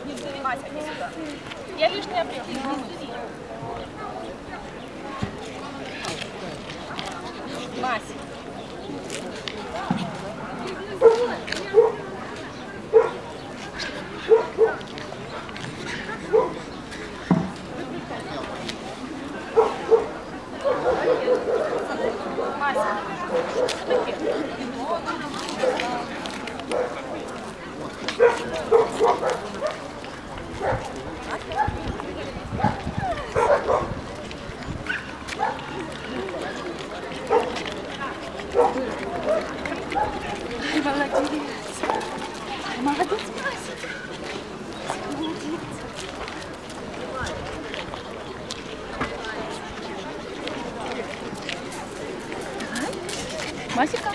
Мася, иди сюда. Я лишний объем. Мася. Молодец, Мася. Молодец. Масика?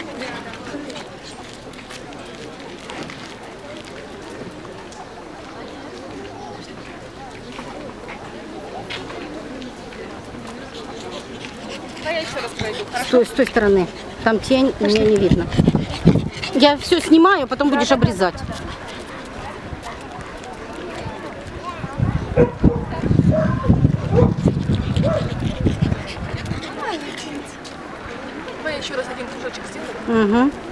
Я еще раз пройду. С той стороны. Там тень, меня не видно. Я все снимаю, потом будешь обрезать. Давай еще раз один кружочек сделаем. Угу.